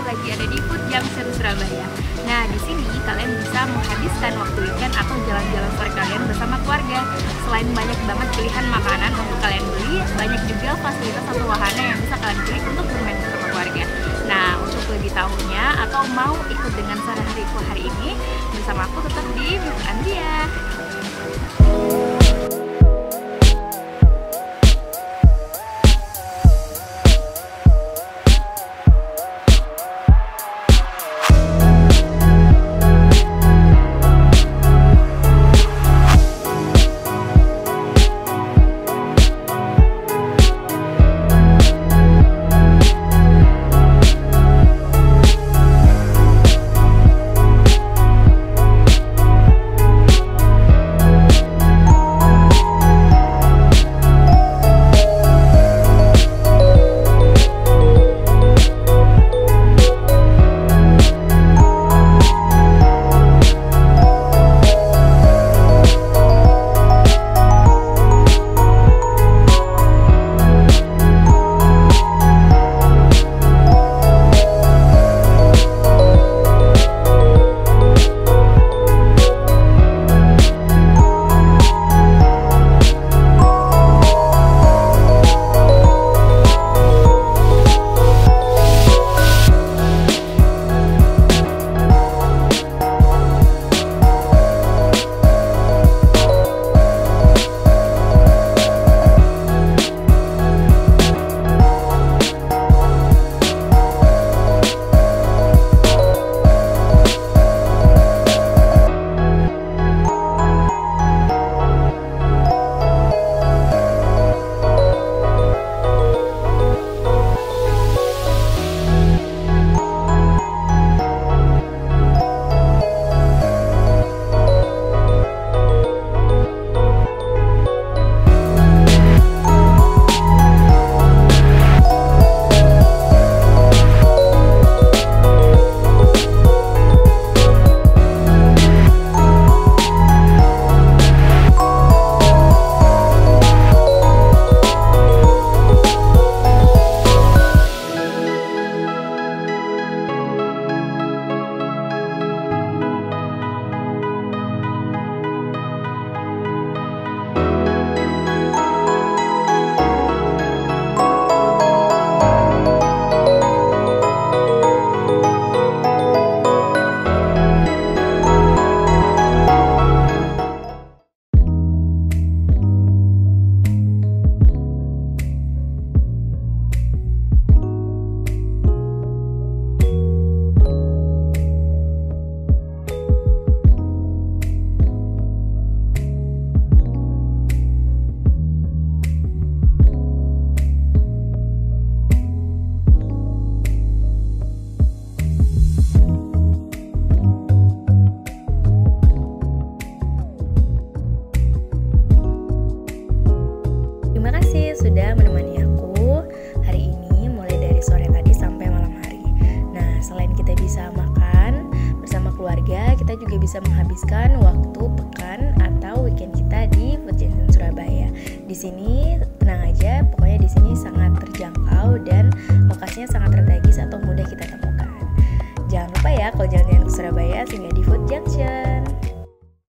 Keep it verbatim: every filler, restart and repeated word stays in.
lagi ada di Food Junction Surabaya. Nah, di sini kalian bisa menghabiskan waktu weekend atau jalan-jalan sore kalian bersama keluarga. Selain banyak banget pilihan makanan untuk kalian beli, banyak juga fasilitas atau wahana yang bisa kalian pilih untuk bermain bersama keluarga. Nah, untuk lebih tahunya atau mau ikut dengan sehari-hariku hari ini, bersama aku tetap di Anbiya. Sudah menemani aku hari ini mulai dari sore tadi sampai malam hari. Nah, selain kita bisa makan bersama keluarga, kita juga bisa menghabiskan waktu pekan atau weekend kita di Food Junction Surabaya. Di sini tenang aja, pokoknya di sini sangat terjangkau dan lokasinya sangat terbaik.